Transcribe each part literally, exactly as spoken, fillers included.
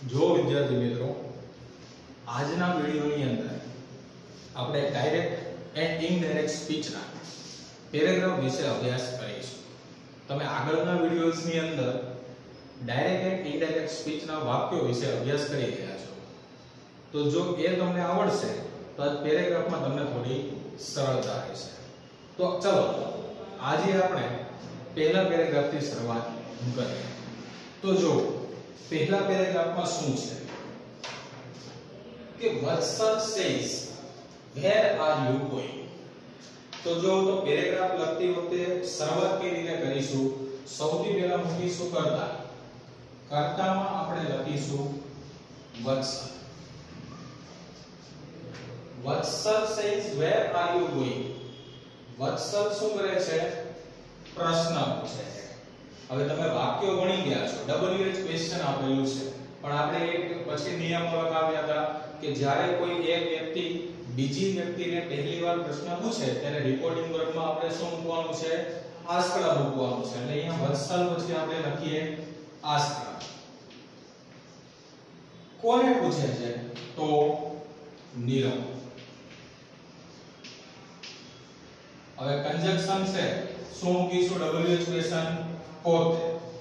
જો વિદ્યાર્થી મિત્રો આજના વિડિયોની અંદર આપણે ડાયરેક્ટ એન્ડ ઇનડાયરેક્ટ સ્પીચના પેરેગ્રાફ વિશે અભ્યાસ કરીશું. તમે આગળના વિડિયોઝની અંદર ડાયરેક્ટ એન્ડ ઇનડાયરેક્ટ સ્પીચના વાક્યો વિશે અભ્યાસ કરી રહ્યા છો. તો જો એ તમને આવડશે તો આ પેરેગ્રાફમાં તમને થોડી સરળતા રહેશે. તો ચલો આજે આપણે પહેલા પેરેગ્રાફથી શરૂઆત કરીએ. તો જો પહેલા પેરેગ્રાફમાં શું છે કે Vatsal says where are you going. તો જો તો પેરેગ્રાફ લખતી વખતે શરૂઆત કેવી રીતે કરીશું? સૌથી પહેલા મૂકીશું કર્તા. કર્તામાં આપણે લખીશું Vatsal. Vatsal says where are you going. Vatsal શું કરે છે? પ્રશ્ન પૂછે છે. હવે તમે વાક્યો ભણી ગયા છો, ડબલ્યુએચ ક્વેશ્ચન આપેલું છે, પણ આપણે એક પછી નિયમો લગાવ્યા હતા કે જ્યારે કોઈ એક વ્યક્તિ બીજી વ્યક્તિને પહેલીવાર પ્રશ્ન પૂછે ત્યારે રિપોર્ટિંગ વર્ગમાં આપણે શું મૂકવાનું છે? આસ્કડા મૂકવાનું છે. એટલે અહીંયા વત્સલ પછી આપણે લખીએ આસ્કડા. કોને પૂછે છે? તો નીરવ. હવે કંજક્શન છે, શું મૂકીશું? ડબલ્યુએચ ક્વેશ્ચન પોતે.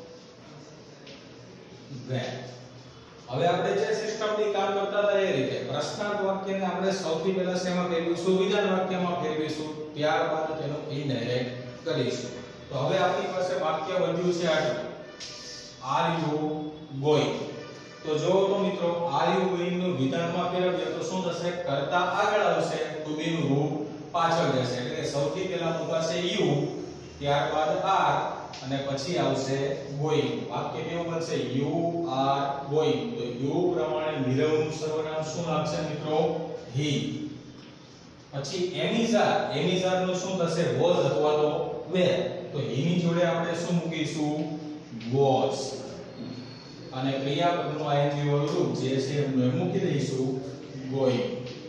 વેર. હવે આપણે જે સિસ્ટમથી કામ કરતા હતા એ રીતે પ્રશ્નાર્થ વાક્યને આપણે સૌથી પહેલા શેમાં ફેરવીશું? વિધાન વાક્યમાં ફેરવીશું, ત્યારબાદ તેનો ઇનડાયરેક્ટ કરીશું. તો હવે આપણી પાસે વાક્ય વધ્યું છે આટલું. Are you going. તો જો તો મિત્રો આર યુ ગોઈંગ નું વિધાનમાં ફેરવીએ તો શું થશે? કર્તા આગળ આવશે, ટુ બી નું રૂપ પાછળ જશે. એટલે કે સૌથી પહેલા મુકાશે યુ, ત્યારબાદ આર અને પછી આવશે ગોઈંગ. વાક્ય કેવું બનશે? You are going. તો યુ પ્રમાણે નીરવનું સર્વનામ શું લાગશે મિત્રો? હી. પછી એમિઝાર. એમિઝાર નું શું થશે? વોઝ અથવા તો વેર. તો હી ની જોડે આપણે શું મૂકીશું? વોઝ. અને ક્રિયાપદનું આઈએનજી વાળું રૂપ જે છે એમને મૂકી દઈશું ગોઈંગ.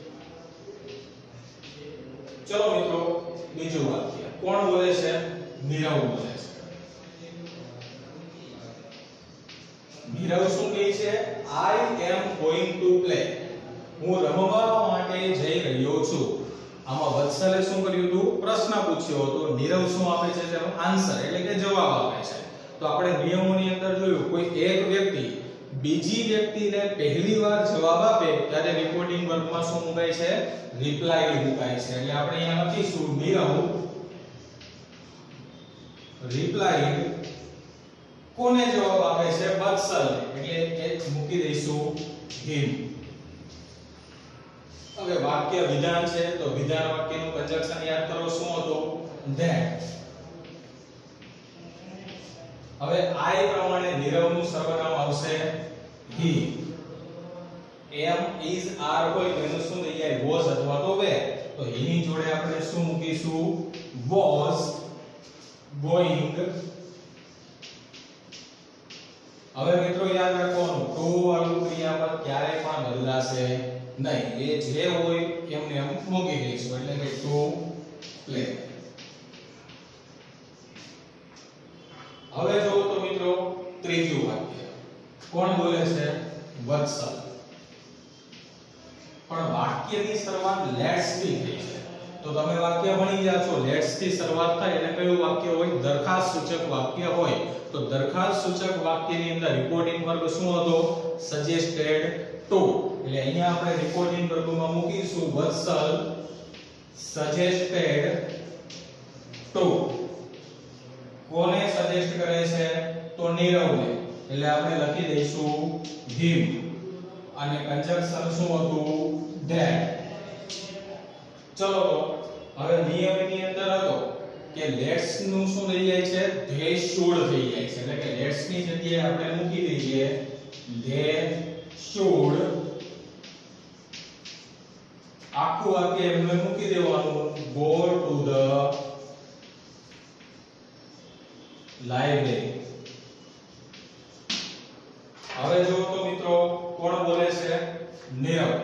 ચલો મિત્રો બીજું વાક્ય. કોણ બોલે છે? નીરવ બોલે છે. નીરવ શું કહે છે? I am going to play. હું રમવા માટે જઈ રહ્યો છું. આમાં વત્સલે શું કર્યું હતું? પ્રશ્ન પૂછ્યો હતો. નીરવ શું આપે છે? તેનો આન્સર એટલે કે જવાબ આપે છે. તો આપણે નિયમોની અંદર જોયું, કોઈ એક વ્યક્તિ બીજી વ્યક્તિને પહેલીવાર જવાબ આપે ત્યારે રિપોર્ટિંગ વર્ગમાં શું મુકાય છે? રિપ્લાય મુકાય છે. એટલે આપણે અહીંયા લખીશું નીરવ રિપ્લાય. કોને જવાબ આપે છે? વત્સલ. એટલે એ મૂકી દઈશું હિમ. હવે વાક્ય વિધાન છે, તો વિધાન વાક્યનું કંજક્શન યાદ કરો. શું હતું? ધેટ. હવે આઈ પ્રમાણે નીરવનું સર્વનામ આવશે હી. એમ ઇઝ આર હોય તો એનું શું થઈ જાય? વોઝ અથવા તો વેર. તો હી ની જોડે આપણે શું મૂકીશું? Was going. હવે મિત્રો યાદ રાખવાનું, ટુ વાળું ક્રિયાપદ ક્યારેય પણ બદલાશે નહીં. એ જે હોય એમને એમ મૂકી દઈશું. એટલે કે ટુ પ્લે. હવે જો તો મિત્રો ત્રીજું વાક્ય. કોણ બોલે છે? વત્સલ. પણ વાક્યની શરૂઆત લેટ્સ થી થઈ છે. તો તમે વાક્ય ભણી ગયા છો, લેટ્સ થી શરૂઆત થાય એટલે કયું વાક્ય હોય? દરખાસ્ત સૂચક વાક્ય હોય. તો દરખાસ્ત સૂચક વાક્યની અંદર રિપોર્ટિંગ વર્ગ શું હતો? Suggested to. એટલે અહીંયા આપણે રિપોર્ટિંગ વર્ગમાં મૂકીશું વત્સલ સજેસ્ટેડ ટુ. કોને સજેસ્ટ કરે છે? તો નીરવને. એટલે આપણે લખી દઈશું હિમ. અને કંજક્શન શું હતું? ધેટ. ચલો તો હવે નિયમની અંદર હતો કે લેટ્સ નું શું થઈ જાય છે? ધે શુડ થઈ જાય છે. એટલે કે લેટ્સ ની જગ્યાએ આપણે મૂકી દઈએ ધે શુડ. આખું વાક્ય એમને મૂકી દેવાનું ગો ટુ ધ લાઇબ્રેરી. હવે જો તો મિત્રો કોણ બોલે છે? નીરવ.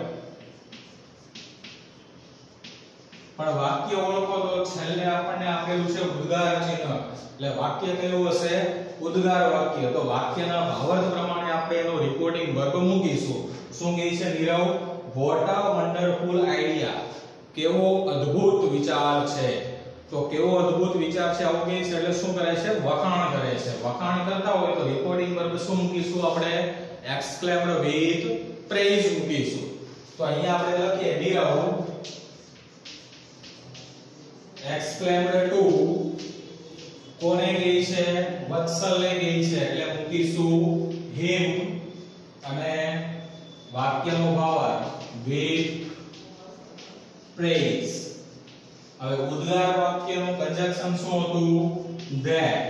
પણ વાક્ય ઓળખો તો છેલ્લે આપણને આપેલું છે ઉદ્ગાર ચિહ્ન. એટલે વાક્ય કયું હશે? ઉદ્ગાર વાક્ય. તો વાક્યના ભાવાર્થ પ્રમાણે આપણે એનો રિપોર્ટિંગ રિપોર્ટિંગ વર્બ મૂકીશું. શું કહે છે Nirav? What a wonderful idea. કેવો અદ્ભુત વિચાર છે. તો કેવો અદ્ભુત વિચાર છે આવું કહે છે એટલે શું કરે છે? વખાણ કરે છે. વખાણ કરતા હોય તો રિપોર્ટિંગ વર્બ શું મૂકીશું આપણે? એક્સક્લેમ્ડ વિથ પ્રેઝ મૂકીશું. તો અહીંયા આપણે લખીએ નીરવ એક્સક્લેમ્ડ ટુ કોને ગઈ છે? વત્સલને ગઈ છે એટલે મૂકીશું હિમ અને વાક્યનો ભાવાર્થ વિથ પ્રેઝ. હવે ઉદ્ગાર વાક્યનું કંજક્શન શું હતું? ધેટ.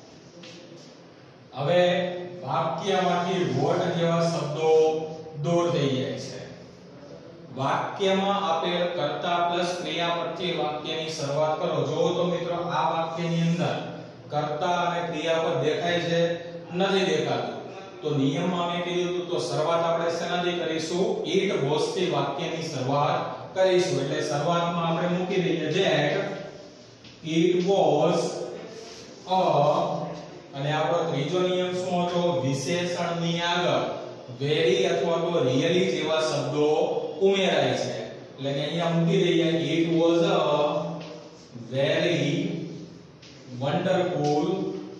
હવે વાક્યમાંથી વોટ જેવા શબ્દો દૂર થઈ જાય છે. વાક્યમાં આપેલ કર્તા પ્લસ ક્રિયાપદથી વાક્યની શરૂઆત કરો. જો તો મિત્રો આ વાક્યની અંદર કર્તા અને ક્રિયાપદ દેખાય છે? નથી દેખાતું. તો નિયમમાં મેં કીધું હતું તો શરૂઆત આપણે શેનાથી કરીશું? ઇટ વોઝ થી વાક્યની શરૂઆત કરીશું. એટલે શરૂઆતમાં આપણે મૂકી દઈએ ધેટ ઇટ વોઝ અ અને આપણો ત્રીજો નિયમ શું હતો? વિશેષણની આગળ વેરી અથવા તો રિયલી જેવા શબ્દો ઉમેરાય છે. એટલે કે અહીંયા મૂકી દઈએ it was a very wonderful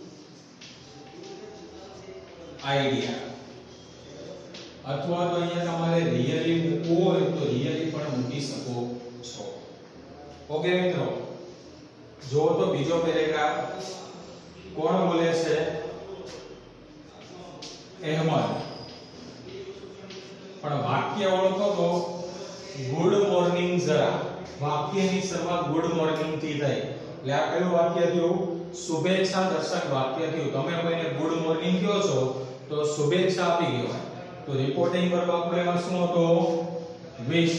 idea. અથવા તો અહીંયા તમારે રિયલી મૂકવું હોય તો રિયલી પણ મૂકી શકો છો. ઓકે મિત્રો, જો તો બીજો પેરેગ્રાફ કોણ બોલે છે? અહેમદ. પણ વાક્ય ઓળખો તો ગુડ મોર્નિંગ જરા. વાક્યની શરૂઆત ગુડ મોર્નિંગ થી થઈ. એટલે આ કયું વાક્ય થયું? શુભેચ્છા દર્શક વાક્ય થયું. તમે કોઈને ગુડ મોર્નિંગ કહો છો તો શુભેચ્છા આપી કહેવાય. તો રિપોર્ટિંગ વર્બ આપણો એમાં શું હતો? વિશ.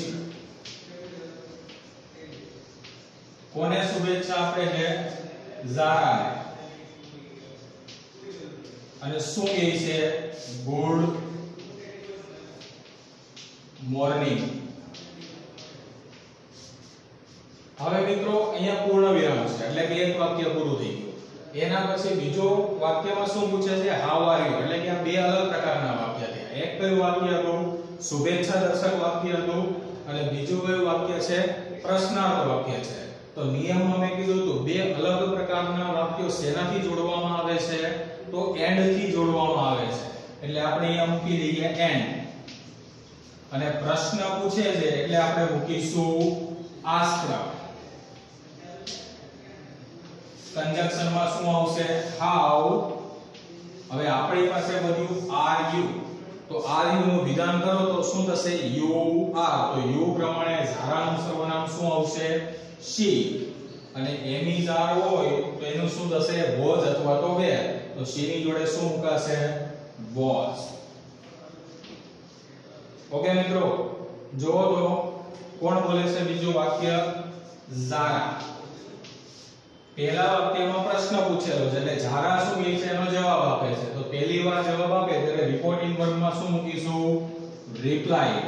કોને શુભેચ્છા આપે છે? ઝારાને. અને શું કહે છે? Good morning. હવે મિત્રો અહીંયા પૂર્ણ વિરામ છે એટલે કે એક વાક્ય પૂરું થઈ ગયું. એના પછી બીજો વાક્યમાં શું પૂછે છે? How are you. એટલે કે આ બે અલગ પ્રકારના વાક્ય થયા. એક કયું વાક્ય હતું? શુભેચ્છા દર્શક વાક્ય હતું. અને બીજું કયું વાક્ય છે? પ્રશ્નાર્થ વાક્ય છે. તો નિયમમાં મેં કીધું હતું બે અલગ પ્રકારના વાક્યો શેનાથી જોડવામાં આવે છે? તો એન્ડ થી જોડવામાં આવે છે. એટલે આપણે અહીંયા મૂકી દઈએ એન્ડ. અને પ્રશ્ન પૂછે છે એટલે આપણે મૂકીશું આસ્ક. કંજક્શન માં શું આવશે? હાઉ. હવે આપણી પાસે બધું આર યુ. તો આર યુ નું વિધાન કરો તો શું થશે? You are. તો યુ પ્રમાણે ઝારાનું સર્વનામ શું આવશે? શી. અને એમી ઝાર હોય તો એનું શું થશે? વોઝ અથવા તો વેર. તો શી ની જોડે શું મુકાશે? વોઝ. ઓકે મિત્રો, જો તો કોણ બોલે છે બીજું વાક્ય? ઝારા. પહેલા વાક્યમાં પ્રશ્ન પૂછેલો છે એટલે ઝારા શું કહે છે એનો જવાબ આપે છે. તો પહેલી વાર જવાબ આપે ત્યારે રિપોર્ટિંગ વર્બમાં શું મૂકીશું? રિપ્લાય.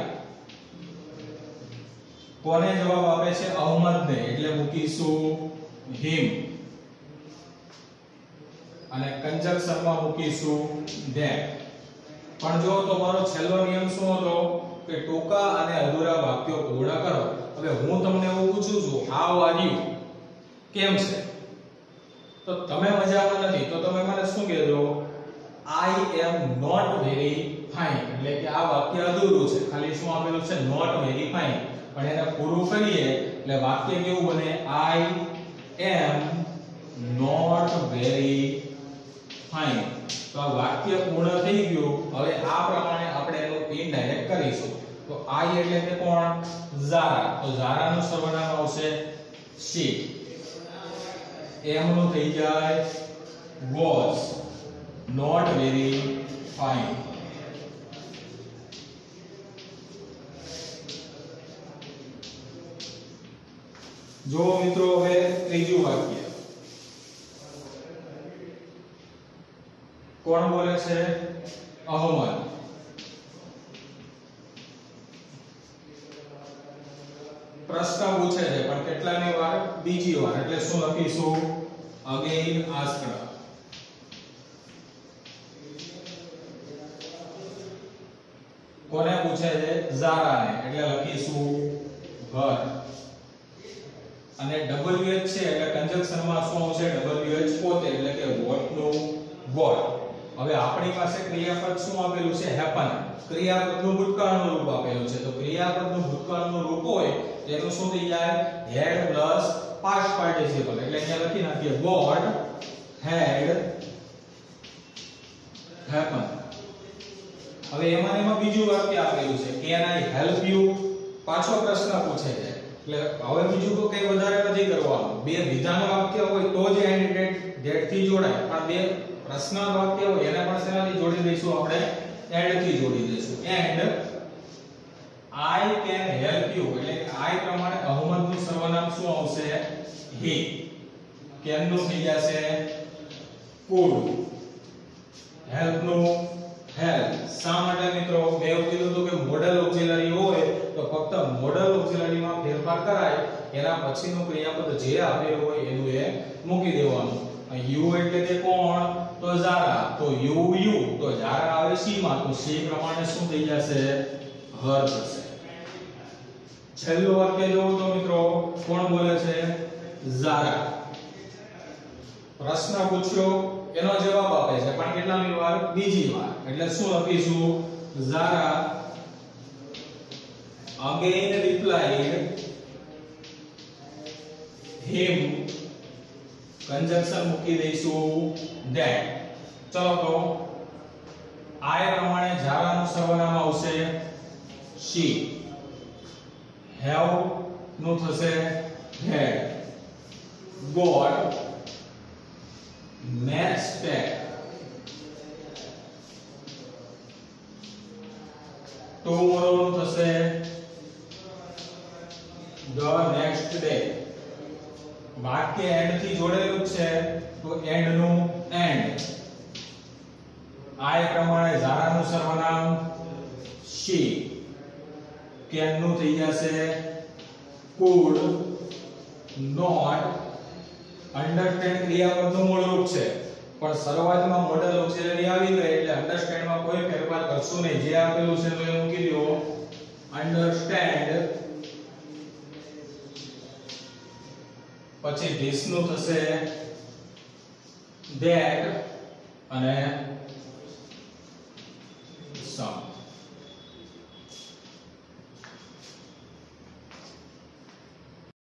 કોને જવાબ આપે છે? અહમદને. એટલે મૂકીશું હિમ. અને કંજક્શનમાં મૂકીશું ધેટ. પણ જો તો મારો છેલ્લો નિયમ શું હતો? કે ટૂંકા અને અધૂરા વાક્યો પૂર્ણ કરો. હવે હું તમને એવું પૂછું છું હાઉ આર યુ? કેમ છે? તો તમે મજામાં નથી તો તમે મને શું કહેજો? I am not very fine. એટલે કે આ વાક્ય અધૂરું છે. ખાલી શું આપેલું છે? Not very fine. પણ એને પૂરું કરીએ એટલે વાક્ય કેવું બને? I am not very fine. તો આ વાક્ય પૂર્ણ થઈ ગયું. હવે આ પ્રમાણે આપણે એનું ઇનડાયરેક્ટ કરીશું. તો આઈ એટલે કે કોણ? ઝારા. તો ઝારાનું સર્વનામ આવશે શી. એમ નું થઈ જાય was not very fine. જો મિત્રો હવે ત્રીજું વાક્ય કોણ બોલે છે? અહમદ. પ્રશ્ન પૂછે છે પણ કેટલાની વાર? બીજી વાર. એટલે શું લખીશું? Again asked. કોને પૂછે છે? ઝારાને. એટલે લખીશું ઘર. અને ડબલ્યુ એચ છે એટલે કંજક્શન માં શું આવશે? ડબલ્યુ એચ પોતે એટલે કે વોટ નું વોટ. હવે આપણી પાસે ક્રિયાપદ શું આપેલું છે? હેપન. ક્રિયાપદનું ભૂતકાળનું રૂપ આપેલું છે. તો ક્રિયાપદનું ભૂતકાળનું રૂપ હોય તેનું શું થઈ જાય? Had plus past participle. એટલે અહીંયા લખી નાખીએ વોટ હેડ હેપન. હવે એમાં એમાં બીજું વાક્ય આપેલું છે કેન આઈ હેલ્પ યુ. પાછો પ્રશ્ન પૂછે છે એટલે હવે બીજું તો કઈ વધારે નથી કરવાનું. બે વિધાન વાક્ય હોય તો જ એન્ડ ડેટ ડેટ થી જોડાય. પણ બે પ્રશ્ન વાક્ય હોય એને પણ શેનાથી જોડી દઈશું? આપણે એન્ડ થી જોડી દઈશું. And I can help you એટલે આઈ પ્રમાણે અહમદ નું સર્વનામ શું આવશે? હી. કેન નું થઈ જશે કુડ. હેલ્પ નું હેલ્પ. શા માટે મિત્રો? મેં એવું કીધું હતું કે મોડલ ઓક્સિલરી હોય તો ફક્ત મોડલ ઓક્સિલરી માં ફેરફાર કરાય. એના પછીનું ક્રિયાપદ જે આપેલું હોય એનું એ મૂકી દેવાનું. યુ એટલે કે કોણ? તો ઝારા. તો યુ યુ તો ઝારા આવે સી માં તો સી પ્રમાણે શું થઈ જશે? હર થશે. છેલ્લું વાક્ય જોવો તો મિત્રો કોણ બોલે છે? ઝારા. પ્રશ્ન પૂછ્યો એનો જવાબ આપે છે પણ કેટલામી વાર? બીજી વાર. એટલે શું લખીશું? Zara again replied him. Conjunction મૂકી દઈશું that. ચલો તો આય પ્રમાણે ઝારાનું સર્વનામ આવશે she. have નું થશે had. got next step. tomorrow નું થશે the next day. વાક્ય એન્ડ થી જોડેલું છે તો એન્ડ નું એન્ડ. આય પ્રમાણે ઝારાનું સર્વનામ she. કેન નું થઈ જશે could. not અન્ડરસ્ટેન્ડ ક્રિયાપદનું મૂળ રૂપ છે પણ શરૂઆતમાં મોડલ ઓક્સિલરી આવી ગઈ એટલે અન્ડરસ્ટેન્ડ માં કોઈ ફેરફાર કરશું નહીં. જે આપેલું છે તો એ મૂકી દો અન્ડરસ્ટેન્ડ. પછી ધીસ નું થશે that અને સમ.